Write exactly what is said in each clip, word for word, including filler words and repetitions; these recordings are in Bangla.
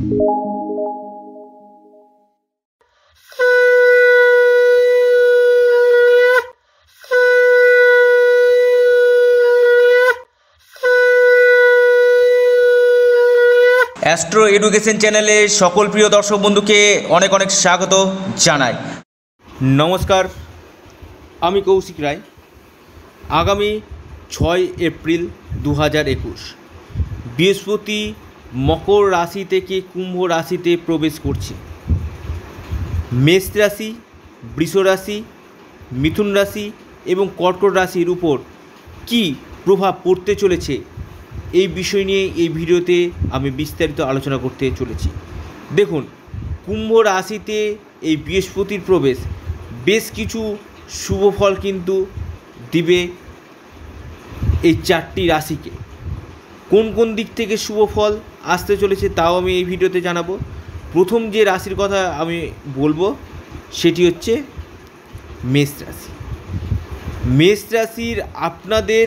অ্যাস্ট্রো এডুকেশন চ্যানেলে সকল প্রিয় দর্শক বন্ধুকে অনেক অনেক স্বাগত জানাই। নমস্কার, আমি কৌশিক রায়। আগামী ছয় এপ্রিল দু হাজার একুশ বৃহস্পতি মকর রাশি থেকে কুম্ভ রাশিতে প্রবেশ করছে। মেষ রাশি, বৃষ রাশি, মিথুন রাশি এবং কর্কট রাশির উপর কী প্রভাব পড়তে চলেছে এই বিষয় নিয়ে এই ভিডিওতে আমি বিস্তারিত আলোচনা করতে চলেছি। দেখুন, কুম্ভ রাশিতে এই বৃহস্পতির প্রবেশ বেশ কিছু শুভ ফল কিন্তু দিবে এই চারটি রাশিকে। কোন কোন দিক থেকে শুভ ফল আসতে চলেছে তাও আমি এই ভিডিওতে জানাবো। প্রথম যে রাশির কথা আমি বলবো সেটি হচ্ছে মেষ রাশি। মেষ রাশির আপনাদের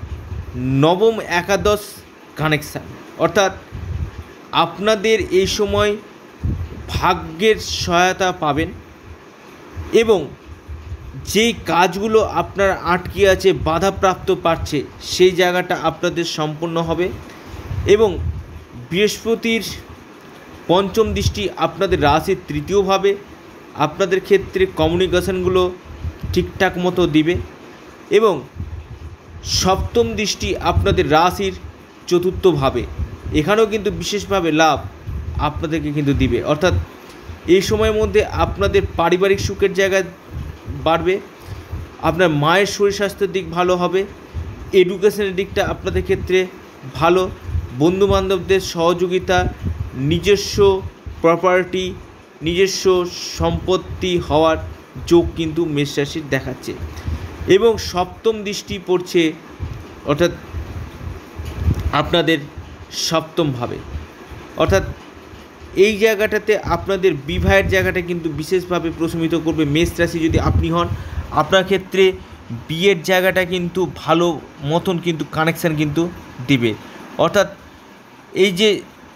নবম একাদশ কানেকশান, অর্থাৎ আপনাদের এই সময় ভাগ্যের সহায়তা পাবেন এবং যেই কাজগুলো আপনার আটকে আছে, বাধাপ্রাপ্ত পাচ্ছে, সেই জায়গাটা আপনাদের সম্পূর্ণ হবে এবং বৃহস্পতির পঞ্চম দৃষ্টি আপনাদের রাশির তৃতীয়ভাবে আপনাদের ক্ষেত্রে কমিউনিকেশনগুলো ঠিকঠাক মতো দিবে এবং সপ্তম দৃষ্টি আপনাদের রাশির চতুর্থভাবে, এখানেও কিন্তু বিশেষভাবে লাভ আপনাদেরকে কিন্তু দিবে। অর্থাৎ এই সময়ের মধ্যে আপনাদের পারিবারিক সুখের জায়গা বাড়বে, আপনার মায়ের শরীর স্বাস্থ্যের দিক ভালো হবে, এডুকেশনের দিকটা আপনাদের ক্ষেত্রে ভালো, বন্ধুবান্ধবদের সহযোগিতা, নিজস্ব প্রপার্টি, নিজস্ব সম্পত্তি হওয়ার যোগ কিন্তু মেষ রাশির দেখাচ্ছে এবং সপ্তম দৃষ্টি পড়ছে অর্থাৎ আপনাদের সপ্তমভাবে। অর্থাৎ এই জায়গাটাতে আপনাদের বিবাহের জায়গাটা কিন্তু বিশেষভাবে প্রশমিত করবে। মেষ রাশি যদি আপনি হন, আপনার ক্ষেত্রে বিয়ের জায়গাটা কিন্তু ভালো মতন কিন্তু কানেকশান কিন্তু দিবে। অর্থাৎ এই যে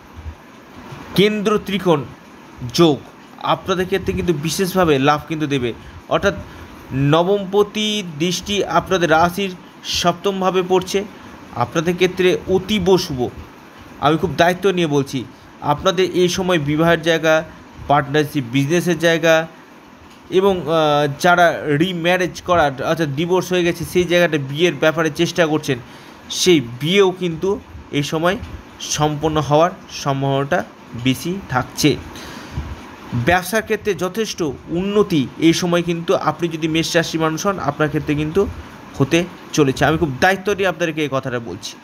কেন্দ্র ত্রিকোণ যোগ আপনাদের ক্ষেত্রে কিন্তু বিশেষভাবে লাভ কিন্তু দেবে। অর্থাৎ নবমপতি দৃষ্টি আপনাদের রাশির সপ্তমভাবে পড়ছে, আপনাদের ক্ষেত্রে অতীব শুভ। আমি খুব দায়িত্ব নিয়ে বলছি, আপনাদের এই সময় বিবাহের জায়গা, পার্টনারশিপ, বিজনেসের জায়গা এবং যারা রিম্যারেজ করার অর্থাৎ ডিভোর্স হয়ে গেছে সেই জায়গাটা বিয়ের ব্যাপারে চেষ্টা করছেন, সেই বিয়েও কিন্তু এই সময় সম্পন্ন হওয়ার সম্ভাবনাটা বেশি থাকছে। ব্যবসার ক্ষেত্রে যথেষ্ট উন্নতি এই সময় কিন্তু আপনি যদি মেষ রাশি মানুষ হন আপনার ক্ষেত্রে কিন্তু হতে চলেছে। আমি খুব দায়িত্ব নিয়ে আপনাদেরকে এই কথাটা বলছি।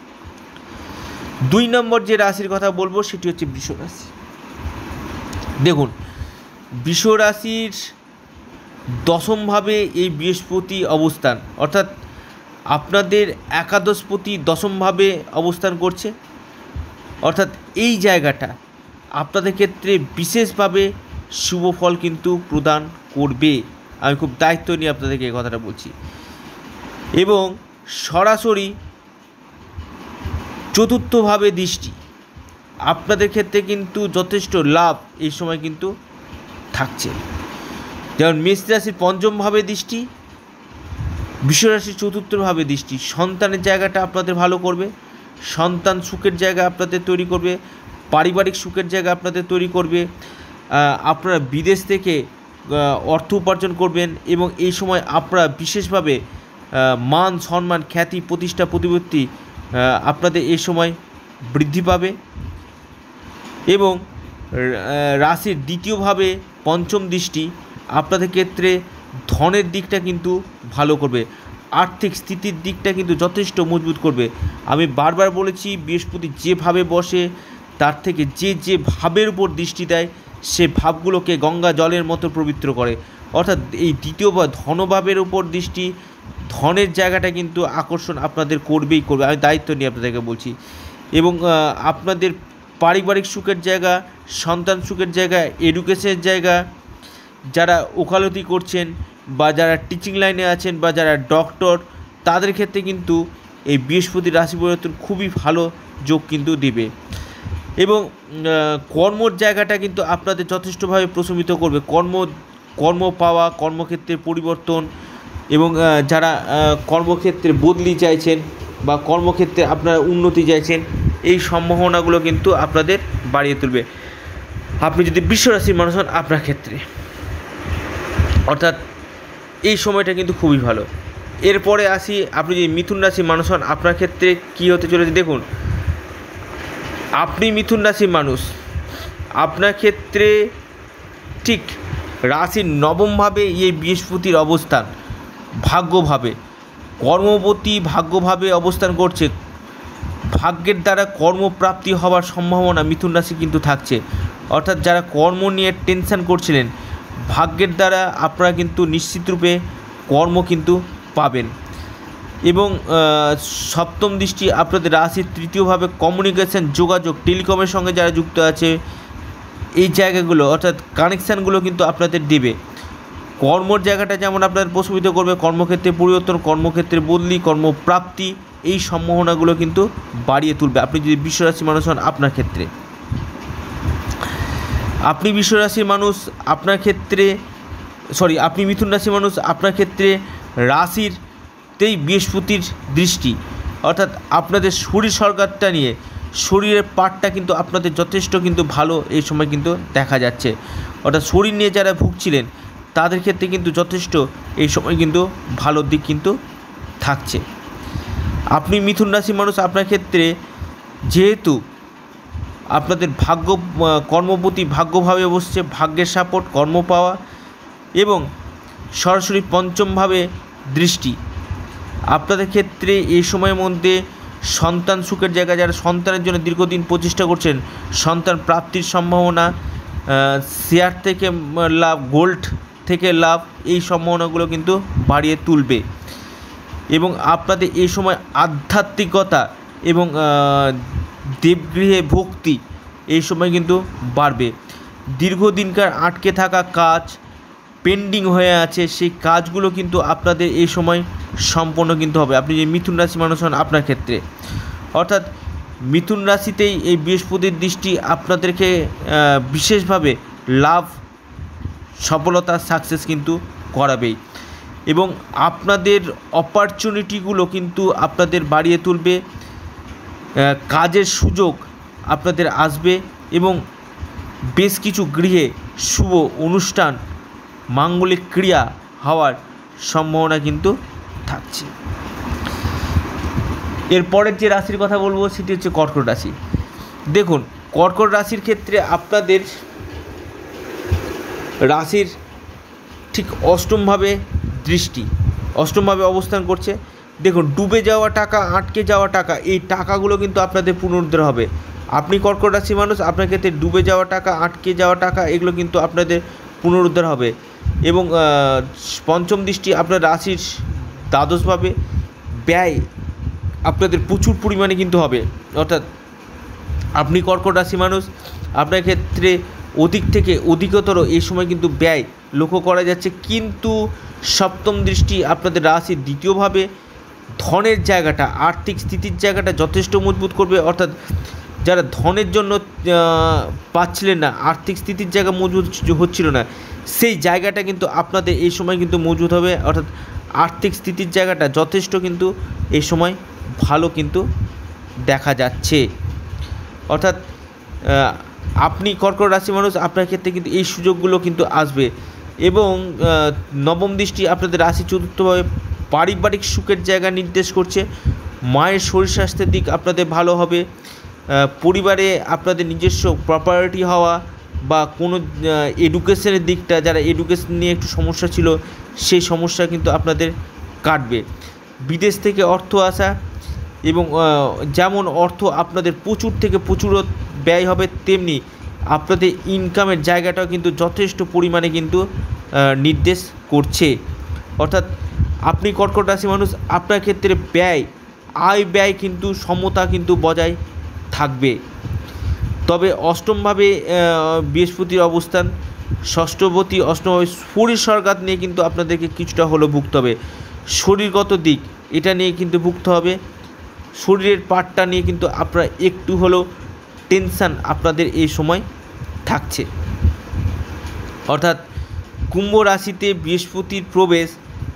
দুই নম্বর যে রাশির কথা বলবো সেটি হচ্ছে বৃষ রাশি। দেখুন, বৃষ রাশির দশমভাবে এই বৃহস্পতি অবস্থান, অর্থাৎ আপনাদের একাদশপতি দশমভাবে অবস্থান করছে। অর্থাৎ এই জায়গাটা আপনাদের ক্ষেত্রে বিশেষভাবে শুভ ফল কিন্তু প্রদান করবে। আমি খুব দায়িত্ব নিয়ে আপনাদেরকে এই কথাটা বলছি এবং সরাসরি চতুর্থভাবে দৃষ্টি আপনাদের ক্ষেত্রে কিন্তু যথেষ্ট লাভ এই সময় কিন্তু থাকছে। যেমন মেষ রাশির পঞ্চমভাবে দৃষ্টি, বৃষ রাশির চতুর্থভাবে দৃষ্টি সন্তানের জায়গাটা আপনাদের ভালো করবে, সন্তান সুখের জায়গা আপনাদের তৈরি করবে, পারিবারিক সুখের জায়গা আপনাদের তৈরি করবে, আপনারা বিদেশ থেকে অর্থ উপার্জন করবেন এবং এই সময় আপনারা বিশেষভাবে মান সম্মান, খ্যাতি, প্রতিষ্ঠা, প্রতিপত্তি আপনাদের এই সময় বৃদ্ধি পাবে এবং রাশির দ্বিতীয়ভাবে পঞ্চম দৃষ্টি আপনাদের ক্ষেত্রে ধনের দিকটা কিন্তু ভালো করবে, আর্থিক স্থিতির দিকটা কিন্তু যথেষ্ট মজবুত করবে। আমি বারবার বলেছি, বৃহস্পতি যেভাবে বসে তার থেকে যে যে ভাবের উপর দৃষ্টি দেয় সে ভাবগুলোকে গঙ্গা জলের মতো পবিত্র করে। অর্থাৎ এই দ্বিতীয় বা ধনভাবের উপর দৃষ্টি, ধনের জায়গাটা কিন্তু আকর্ষণ আপনাদের করবেই করবে। আমি দায়িত্ব নিয়ে আপনাদেরকে বলছি এবং আপনাদের পারিবারিক সুখের জায়গা, সন্তান সুখের জায়গা, এডুকেশনের জায়গা, যারা ওকালতি করছেন বা যারা টিচিং লাইনে আছেন বা যারা ডক্টর, তাদের ক্ষেত্রে কিন্তু এই বৃহস্পতি রাশি পরিবর্তন খুবই ভালো যোগ কিন্তু দেবে। এবং কর্মর জায়গাটা কিন্তু আপনাদের যথেষ্টভাবে প্রশমিত করবে। কর্ম কর্ম পাওয়া, কর্মক্ষেত্রের পরিবর্তন এবং যারা কর্মক্ষেত্রে বদলি চাইছেন বা কর্মক্ষেত্রে আপনারা উন্নতি চাইছেন, এই সম্ভাবনাগুলো কিন্তু আপনাদের বাড়িয়ে তুলবে আপনি যদি বৃষ রাশির মানুষ হন আপনার ক্ষেত্রে। অর্থাৎ এই সময়টা কিন্তু খুবই ভালো। এরপরে আসি, আপনি যদি মিথুন রাশির মানুষ হন আপনার ক্ষেত্রে কী হতে চলেছে দেখুন। আপনি মিথুন রাশির মানুষ, আপনার ক্ষেত্রে ঠিক রাশির নবমভাবে এই বৃহস্পতির অবস্থান ভাগ্যভাবে, কর্মবতী ভাগ্যভাবে অবস্থান করছে। ভাগ্যের দ্বারা কর্মপ্রাপ্তি হওয়ার সম্ভাবনা মিথুন রাশি কিন্তু থাকছে। অর্থাৎ যারা কর্ম নিয়ে টেনশন করছিলেন, ভাগ্যের দ্বারা আপনারা কিন্তু নিশ্চিতরূপে কর্ম কিন্তু পাবেন। এবং সপ্তম দৃষ্টি আপনাদের রাশির তৃতীয়ভাবে কমিউনিকেশন, যোগাযোগ, টেলিকমের সঙ্গে যারা যুক্ত আছে এই জায়গাগুলো অর্থাৎ কানেকশানগুলো কিন্তু আপনাদের দেবে। কর্মর জায়গাটা যেমন আপনাদের প্রশমিত করবে, কর্মক্ষেত্রে পরিবর্তন, কর্মক্ষেত্রে বদলি, কর্মপ্রাপ্তি, এই সম্ভাবনাগুলো কিন্তু বাড়িয়ে তুলবে আপনি যদি বৃষ রাশির মানুষ হন আপনার ক্ষেত্রে। আপনি বৃষ রাশির মানুষ আপনার ক্ষেত্রে সরি আপনি মিথুন রাশির মানুষ আপনার ক্ষেত্রে রাশিরতেই বৃহস্পতির দৃষ্টি, অর্থাৎ আপনাদের শরীর সরকারটা নিয়ে শরীরের পার্টটা কিন্তু আপনাদের যথেষ্ট কিন্তু ভালো এই সময় কিন্তু দেখা যাচ্ছে। অর্থাৎ শরীর নিয়ে যারা ভুগছিলেন তাদের ক্ষেত্রে কিন্তু যথেষ্ট এই সময় কিন্তু ভালো দিক কিন্তু থাকছে। আপনি মিথুন রাশির মানুষ আপনার ক্ষেত্রে যেহেতু আপনাদের ভাগ্য কর্মপতি ভাগ্যভাবে বসছে, ভাগ্যের সাপোর্ট, কর্ম পাওয়া এবং সরাসরি পঞ্চমভাবে দৃষ্টি আপনাদের ক্ষেত্রে এই সময়ের মধ্যে সন্তান সুখের জায়গা, যারা সন্তানের জন্য দীর্ঘদিন প্রচেষ্টা করছেন, সন্তান প্রাপ্তির সম্ভাবনা, শেয়ার থেকে লাভ, গোল্ড থেকে লাভ, এই সম্ভাবনাগুলো কিন্তু বাড়িয়ে তুলবে। এবং আপনাদের এই সময় আধ্যাত্মিকতা এবং দেবগৃহে ভক্তি এই সময় কিন্তু বাড়বে। দীর্ঘদিনকার আটকে থাকা কাজ, পেন্ডিং হয়ে আছে, সেই কাজগুলো কিন্তু আপনাদের এই সময় সম্পন্ন কিন্তু হবে আপনি যে মিথুন রাশি মানুষ হন আপনার ক্ষেত্রে। অর্থাৎ মিথুন রাশিতেই এই বৃহস্পতির দৃষ্টি আপনাদেরকে বিশেষভাবে লাভ, সফলতা, সাকসেস কিন্তু করাবেই এবং আপনাদের অপরচুনিটিগুলো কিন্তু আপনাদের বাড়িয়ে তুলবে। কাজের সুযোগ আপনাদের আসবে এবং বেশ কিছু গৃহে শুভ অনুষ্ঠান, মাঙ্গলিক ক্রিয়া হওয়ার সম্ভাবনা কিন্তু থাকছে। এরপরের যে রাশির কথা বলবো সেটি হচ্ছে কর্কট রাশি। দেখুন, কর্কট রাশির ক্ষেত্রে আপনাদের রাশির ঠিক অষ্টমভাবে দৃষ্টি, অষ্টমভাবে অবস্থান করছে। দেখুন, ডুবে যাওয়া টাকা, আটকে যাওয়া টাকা, এই টাকাগুলো কিন্তু আপনাদের পুনরুদ্ধার হবে। আপনি কর্কট রাশির মানুষ আপনার ক্ষেত্রে ডুবে যাওয়া টাকা, আটকে যাওয়া টাকা, এগুলো কিন্তু আপনাদের পুনরুদ্ধার হবে। এবং পঞ্চম দৃষ্টি আপনার রাশির দ্বাদশভাবে, ব্যয় আপনাদের প্রচুর পরিমাণে কিন্তু হবে। অর্থাৎ আপনি কর্কট রাশি মানুষ আপনার ক্ষেত্রে অধিক থেকে অধিকতর এই সময় কিন্তু ব্যয় লক্ষ্য করা যাচ্ছে। কিন্তু সপ্তম দৃষ্টি আপনাদের রাশির দ্বিতীয়ভাবে, ধনের জায়গাটা, আর্থিক স্থিতির জায়গাটা যথেষ্ট মজবুত করবে। অর্থাৎ যারা ধনের জন্য পাচ্ছিলেন না, আর্থিক স্থিতির জায়গা মজবুত হচ্ছিল না, সেই জায়গাটা কিন্তু আপনাদের এই সময় কিন্তু মজবুত হবে। অর্থাৎ আর্থিক স্থিতির জায়গাটা যথেষ্ট কিন্তু এই সময় ভালো কিন্তু দেখা যাচ্ছে। অর্থাৎ আপনি কর্কট রাশি মানুষ আপনার ক্ষেত্রে কিন্তু এই সুযোগগুলো কিন্তু আসবে। এবং নবম দৃষ্টি আপনাদের রাশি চতুর্থভাবে, পারিবারিক সুখের জায়গা নির্দেশ করছে। মায়ের শরীর স্বাস্থ্যের দিক আপনাদের ভালো হবে। পরিবারে আপনাদের নিজস্ব প্রপার্টি হওয়া বা কোনো এডুকেশনের দিকটা, যারা এডুকেশন নিয়ে একটু সমস্যা ছিল সেই সমস্যা কিন্তু আপনাদের কাটবে। বিদেশ থেকে অর্থ আসা এবং যেমন অর্থ আপনাদের প্রচুর থেকে প্রচুর ব্যয় হবে, তেমনি আপনাদের ইনকামের জায়গাটাও কিন্তু যথেষ্ট পরিমাণে কিন্তু নির্দেশ করছে। অর্থাৎ আপনি কর্কট রাশি মানুষ আপনার ক্ষেত্রে ব্যয়, আয় ব্যয় কিন্তু সমতা কিন্তু বজায় থাকবে। তবে অষ্টমভাবে বৃহস্পতির অবস্থান, ষষ্ঠপতি অষ্টমভাবে, শরীর সরকার নিয়ে কিন্তু আপনাদেরকে কিছুটা হলেও ভুগতে হবে। শরীরগত দিক এটা নিয়ে কিন্তু ভুগতে হবে। শরীরের পার্টটা নিয়ে কিন্তু আপনারা একটু হলেও টেনশান আপনাদের এই সময় থাকছে। অর্থাৎ কুম্ভ রাশিতে বৃহস্পতির প্রবেশ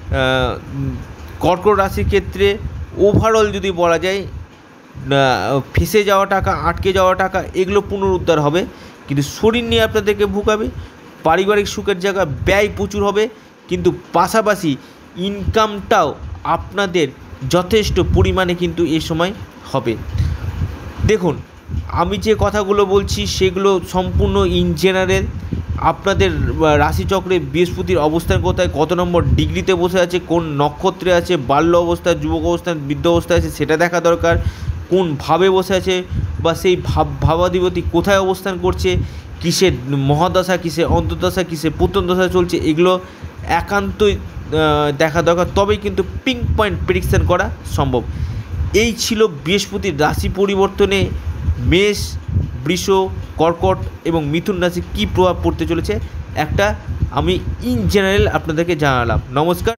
কর্কট রাশির ক্ষেত্রে ওভারঅল যদি বলা যায় ফেসে যাওয়া টাকা, আটকে যাওয়া টাকা এগুলো পুনরুদ্ধার হবে, কিন্তু শরীর নিয়ে আপনাদেরকে ভুগাবে। পারিবারিক সুখের জায়গা ব্যয় প্রচুর হবে, কিন্তু পাশাপাশি ইনকামটাও আপনাদের যথেষ্ট পরিমাণে কিন্তু এই সময় হবে। দেখুন, আমি যে কথাগুলো বলছি সেগুলো সম্পূর্ণ ইন জেনারেল। আপনাদের রাশিচক্রে বৃহস্পতির অবস্থান কোথায়, কত নম্বর ডিগ্রিতে বসে আছে, কোন নক্ষত্রে আছে, বাল্য অবস্থায়, যুবক অবস্থায়, বৃদ্ধ অবস্থায় আছে সেটা দেখা দরকার। কোন ভাবে বসে আছে বা সেই ভাব ভাবাধিপতি কোথায় অবস্থান করছে, কিসের মহাদশা, কিসের অন্তর্দশা, কিসের প্রত্যন্তদশা চলছে, এগুলো একান্তই দেখা দরকার। তবেই কিন্তু পিঙ্ক পয়েন্ট প্রেডিকশান করা সম্ভব। এই ছিল বৃহস্পতির রাশি পরিবর্তনে মেষ, বৃষ, কর্কট এবং মিথুন রাশি কী প্রভাব পড়তে চলেছে একটা আমি ইন জেনারেল আপনাদেরকে জানালাম। নমস্কার।